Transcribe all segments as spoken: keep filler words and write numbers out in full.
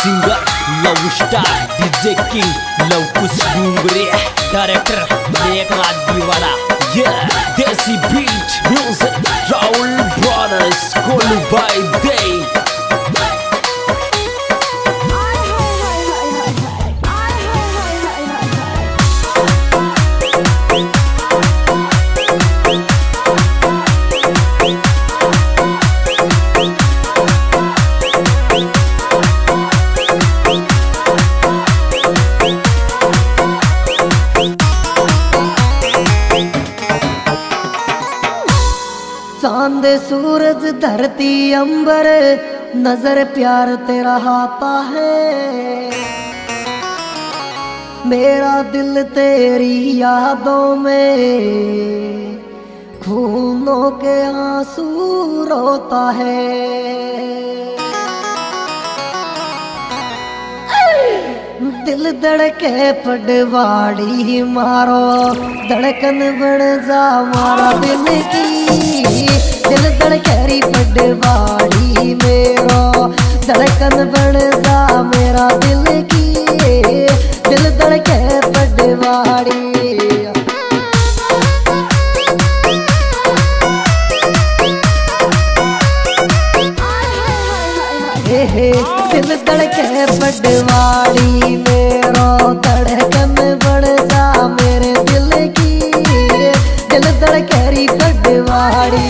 singer, love star, D J King, Lovekush Dungri, director, Leknath Diwala. Yeah, Desi beat, music, Raul Brothers, Kolu by day. चांद सूरज धरती अंबर नजर प्यार तेरा आता है। मेरा दिल तेरी यादों में खूनों के आंसू रोता है। दिल धड़के पडवाड़ी मारो धड़कन बन जा मारा दिल की। दिल धड़केरी पडवाड़ी मेरो धड़कन बन जा मेरा दिल की। दिल धड़के पडवाड़ी दिल धड़के पडवाड़ी मेरो धड़कन बढ़ जा मेरे दिल की। दिल धड़केरी पडवाड़ी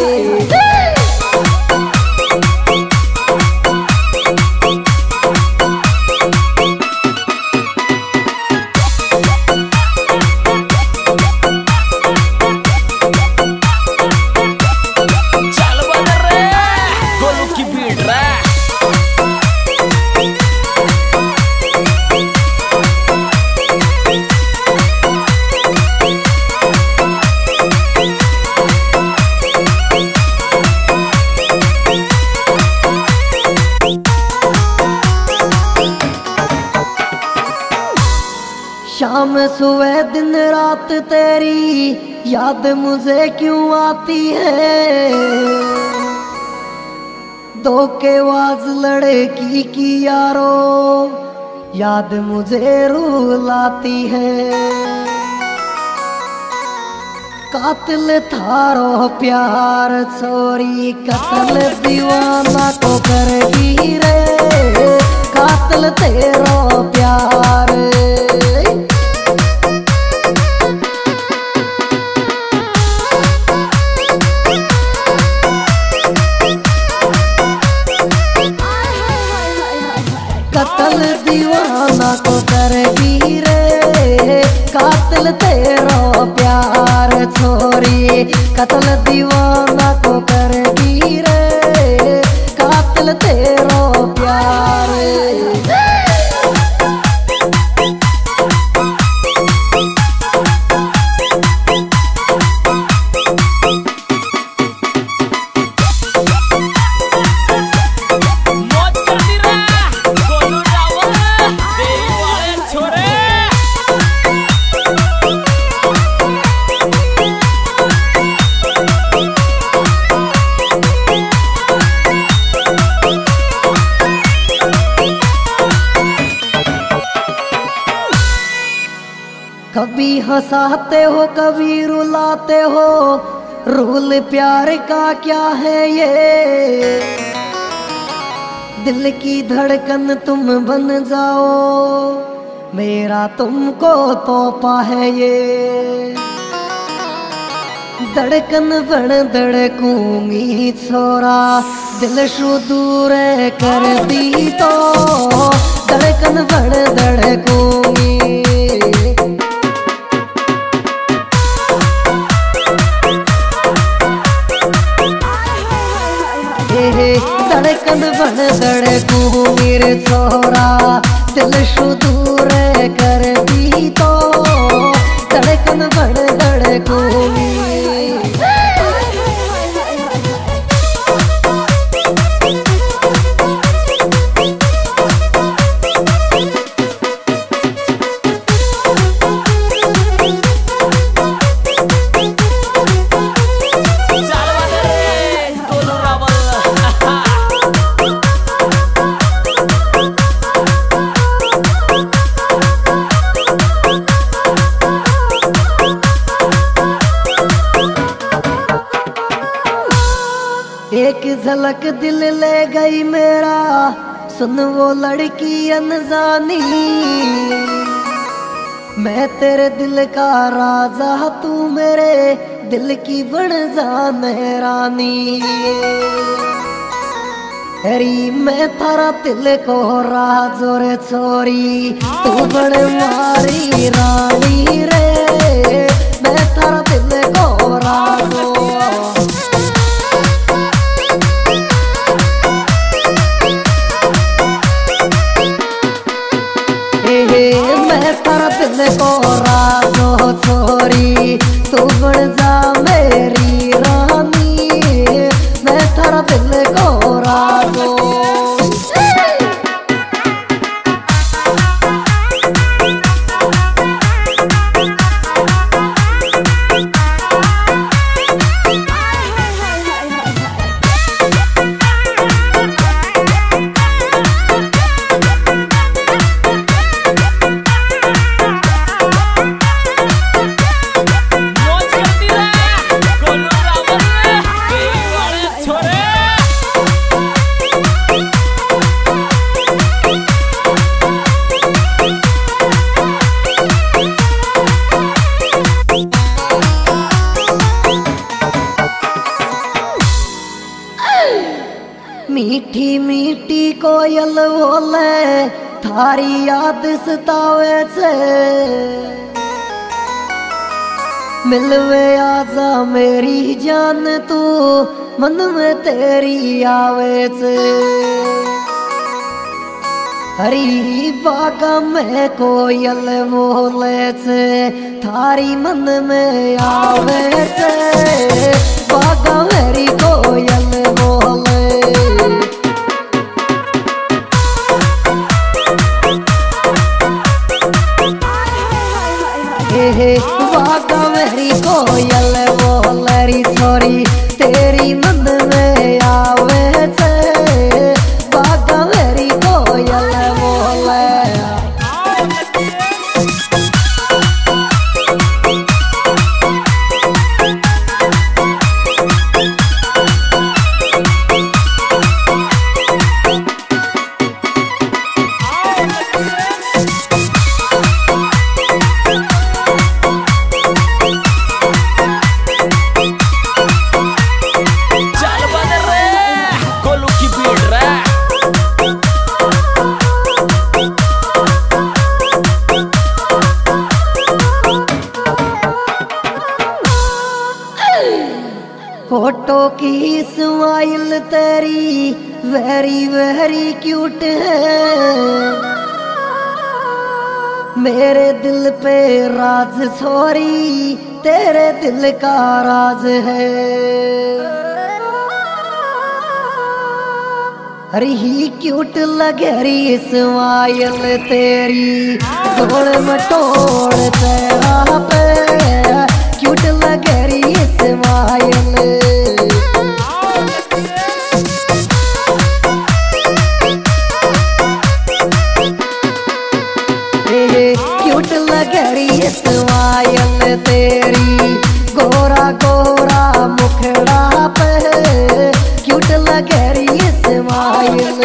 शाम सुबह दिन रात तेरी याद मुझे क्यों आती है। धोखेबाज लड़की की यारो याद मुझे रुलाती है। कातिल थारो प्यार छोरी कत्ल दीवाना को करेगी रे। कातिल तेरो प्यार कत्ल दीवाना को करेगी रे। कातिल तेरो प्यार छोरी कत्ल दीवाना को करेगी रे। कातिल तेरो प्यार कभी हंसाते हो कभी रुलाते हो। रूल प्यार का क्या है ये। दिल की धड़कन तुम बन जाओ मेरा तुमको तोहफा है ये। धड़कन बन धड़कूंगी छोरा दिल शु दूर कर दी तो। धड़कन बन धड़कूंगी धड़कन बन धड़कू मेरे छोरा दिल शु दूर कर दी तो। धड़कन बन धड़कूंगी तक दिल ले गई मेरा, सुन वो लड़की अनजानी। मैं तेरे दिल का राजा, तू मेरे दिल की बन जाने रानी। अरे मैं थारा दिल को राजो रे छोरी, तू बन मारी रानी रे। मैं थारा दिल को राजो। मैं तारा दिल को राजो छोरी, तू बन जा मेरी रानी। मैं तारा दिल को राजो। मीठी मीठी कोयल बोले, थारी याद सतावे से। मिलवे आजा मेरी जान, तू मन में तेरी आवे से। हरी बागा में कोयल बोले से, थारी मन में आवे से। बागा मेरी कोयल बोले, बागा मेरी कोयल बोलरी छोरी, तेरी मन में आवे से। बागा मेरी कोयल बोले। फोटो की स्माइल तेरी वेरी वेरी क्यूट है। मेरे दिल पे राज छोरी, तेरे दिल का राज है। अरे ही क्यूट लगे री स्माइल तेरी, गोड़ मटोड़ तेरा पे क्यूट लगे री स्माइल। क्यूट लगे री स्माइल तेरी, गोरा गोरा मुखड़ा पे क्यूट लगे री स्माइल।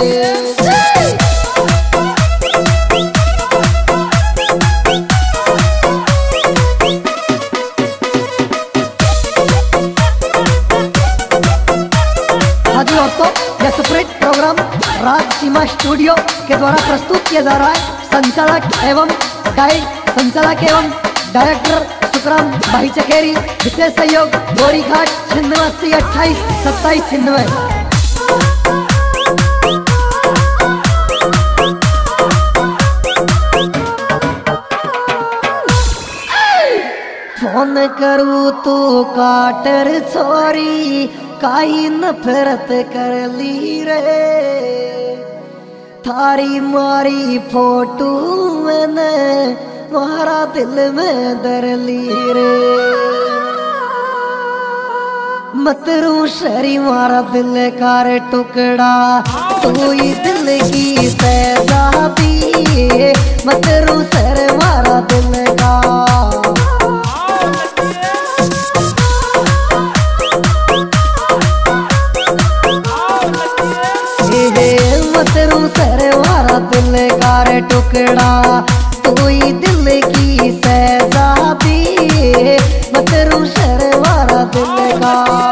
यह superhit programme Raj Seema studio के द्वारा प्रस्तुत किया जा रहा है। संचालक एवं गाइड, संचालक एवं डायरेक्टर सुखराम भाई चकेरी। विशेष सहयोग गोरी घाट छिन्नवे अस्सी अट्ठाईस सत्ताईस छिन्नवे। फोन करूँ तू काटर छोरी, काई नफरत कर ली रे। थारी मारी फोटो मैंने मारा दिल में दर ली रे। मत रू शरी मारा दिल का रे टुकड़ा, तू ही दिल की सैदाबी। मत रू सर मारा दिल का। दिल का रे टुकड़ा, तू ही दिल की शहजादी, मैं तेरू शहर वाला दिल का।